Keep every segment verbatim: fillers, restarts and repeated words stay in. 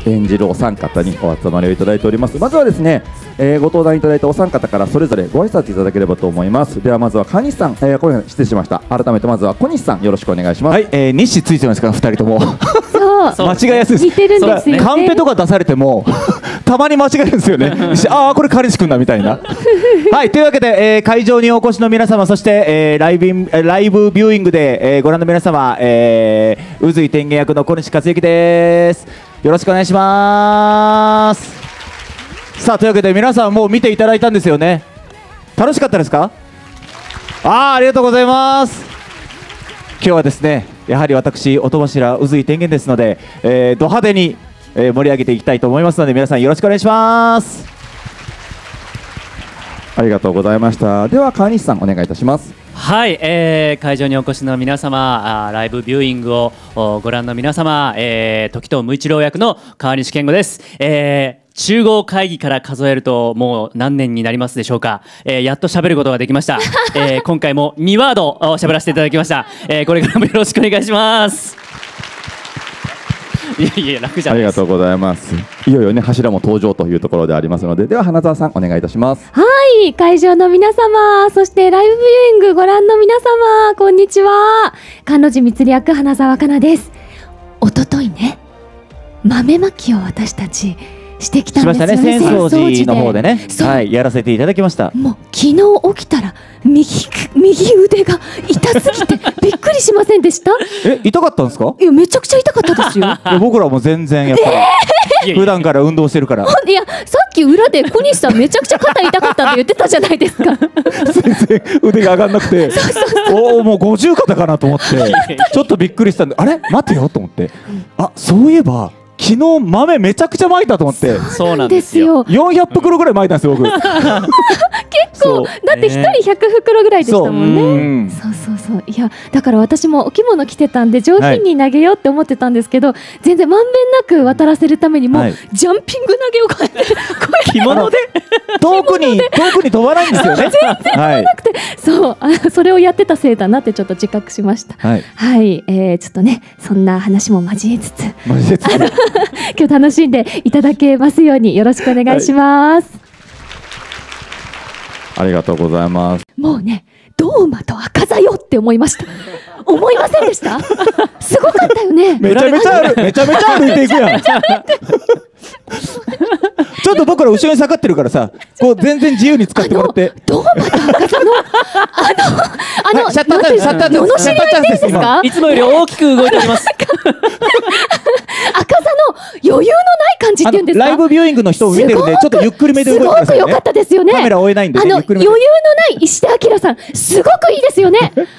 演じるお三方にお集まりをいただいております。まずはですね、えー、ご登壇いただいたお三方からそれぞれご挨拶いただければと思います。ではまずは川西さん、えー、これ失礼しました。改めてまずは小西さん、よろしくお願いします。 はい、えー、西ついてますからふたりともそう間違いやすいです。 似てるんですよね。 カンペとか出されてもたまに間違えるんですよね。ああこれ彼氏くんだみたいなはいというわけで、えー、会場にお越しの皆様、そして、えー、ライブライブビューイングで、えー、ご覧の皆様、えー、宇髄天元役の小西克幸です。よろしくお願いします。さあというわけで皆さんもう見ていただいたんですよね。楽しかったですか？ああありがとうございます。今日はですね、やはり私音柱宇髄天元ですので、えー、ド派手に、えー、盛り上げていきたいと思いますので、皆さんよろしくお願いします。 ありがとうございました。では川西さん、お願いいたします。 はい、えー、会場にお越しの皆様、あライブビューイングをご覧の皆様、えー、時藤無一郎役の川西健吾です。えー中合会議から数えるともう何年になりますでしょうか。えー、やっと喋ることができました。えー、今回もにワード喋らせていただきました。えー、これからもよろしくお願いします。いやいや楽じゃないです。 ありがとうございます。いよいよね柱も登場というところでありますので、では花澤さんお願いいたします。 はい、会場の皆様、そしてライブビューイングご覧の皆様、こんにちは。菅野寺光役花澤香菜です。おとといね、豆まきを私たちしてきたんですよね。 しましたね、浅草寺の方でね、 そうはい、やらせていただきました。 もう昨日起きたら右右腕が痛すぎてびっくりしませんでした？ え、痛かったんですか？ いや、めちゃくちゃ痛かったですよ。 いや僕らも全然やっぱり、えー、普段から運動してるから。 いや、さっき裏で小西さんめちゃくちゃ肩痛かったって言ってたじゃないですか。 全然腕が上がんなくて、おおもう五十肩かなと思ってちょっとびっくりしたんで、あれ待てよと思って、あ、そういえば昨日豆めちゃくちゃまいたと思って。 そうなんですよ。 よんひゃく袋ぐらいまいたんですよ僕。結構だってひとりひゃく袋ぐらいでしたもんね。 そうそうそうそう。いやだから私もお着物着てたんで上品に投げようって思ってたんですけど、はい、全然まんべんなく渡らせるためにもう、はい、ジャンピング投げをこうやって着物で遠くに遠くに飛ばないんですよね。 全然飛ばなくて、はい、そうあそれをやってたせいだなってちょっと自覚しました。はい、はい、えー、ちょっとねそんな話も交えつつ交えつつ今日楽しんでいただけますようによろしくお願いします。 はい、ありがとうございます。 もうね、ドーマと赤座よって思いました。思いませんでした？すごかったよね。 めちゃめちゃ歩めちゃめちゃ歩いていくやん。ちょっと僕ら後ろに下がってるからさ、こう全然自由に使ってもらって。 ドーマと赤座のあのあのシャッターチャンス、シャッターチャンス、 罵り合いですか？ いつもより大きく動いております。 赤座の余裕のない感じっていうんですか？ ライブビューイングの人を見てるんで、ちょっとゆっくりめで動いてくださいね。 すごく良かったですよね。 カメラ追えないんで、 あの余裕のない石田明さん、すごくいいですよね。で、あの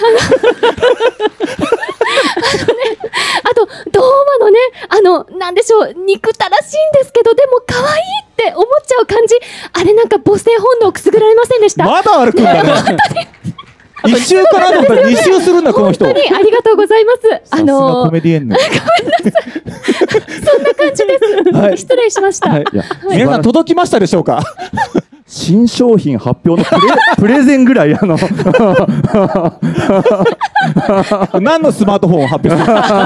あとドーマのね、あのなんでしょう、憎たらしいんですけど、でも可愛いって思っちゃう感じ、あれなんか母性本能くすぐられませんでした？ まだ歩くんだね。一周かなと思ったら二周するんだこの人。 本当にありがとうございます。 あのコメディエンヌ。ごめんなさい。 そんな感じです。はい、失礼しました。はい、 皆さん届きましたでしょうか。 新商品発表のプレ、プレゼンぐらいあの何のスマートフォンを発表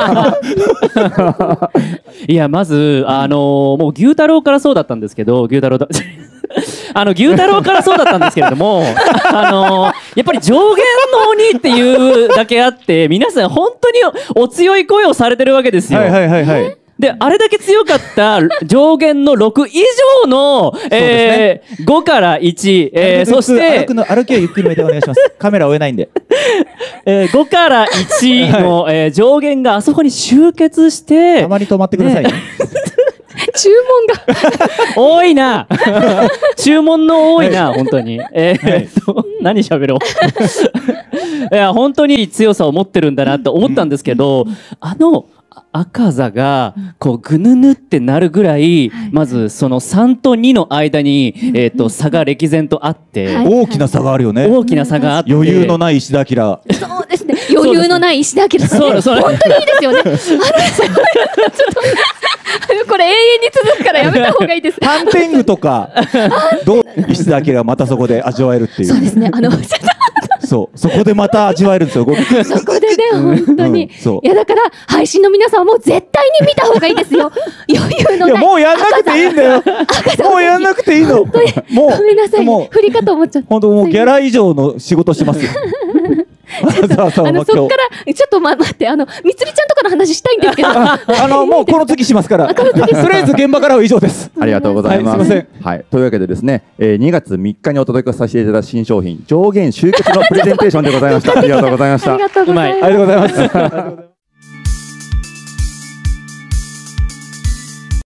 したいやまずあのー、もう牛太郎からそうだったんですけど、牛太郎だあの牛太郎からそうだったんですけれどもあのー、やっぱり上限の鬼っていうだけあって皆さん本当にお強い声をされてるわけですよ。 はいはいはいはい。 であれだけ強かった上限のろく以上の、えーね、ごからいち、えー、そして歩くの歩きはゆっくりめでお願いします。カメラ追えないんで、 えー、ごからいちの、はい、えー、上限があそこに集結してたまに止まってくださいね。 注文が多いな注文の多いな、はい、本当に、えーはい、何喋ろういや本当に強さを持ってるんだなって思ったんですけど、うん、あの赤座がこうぐぬぬってなるぐらい、まずそのさんとにの間に、えー、と差が歴然とあって、 大きな差があるよね。 大きな差があって、 余裕のない石田明。 そうですね、余裕のない石田明さん、ね、本当にいいですよね。これ永遠に続くからやめた方がいいです。 ハンテングとかどう石田明がまたそこで味わえるっていう。 そうですね、あのそうそこでまた味わえるんですよ。 そこでね本当に、うん、いやだから配信の皆さんはもう絶対に見た方がいいですよ。余裕なくていいんだよ。もうやんなくていいの。もうごめんなさい、 もう振りかと思っちゃった。 本当もうギャラ以上の仕事してますよ。 あのそっからちょっとま待ってあのみつりちゃんとかの話したいんですけどあのもうこの次しますから。とりあえず現場からは以上です。 ありがとうございます。 はい、すいません。 はい、というわけでですね、えー、にがつみっかにお届けさせていただいた新商品上限集結のプレゼンテーションでございました。ありがとうございました。 ありがとうございます。 ありがとうございます。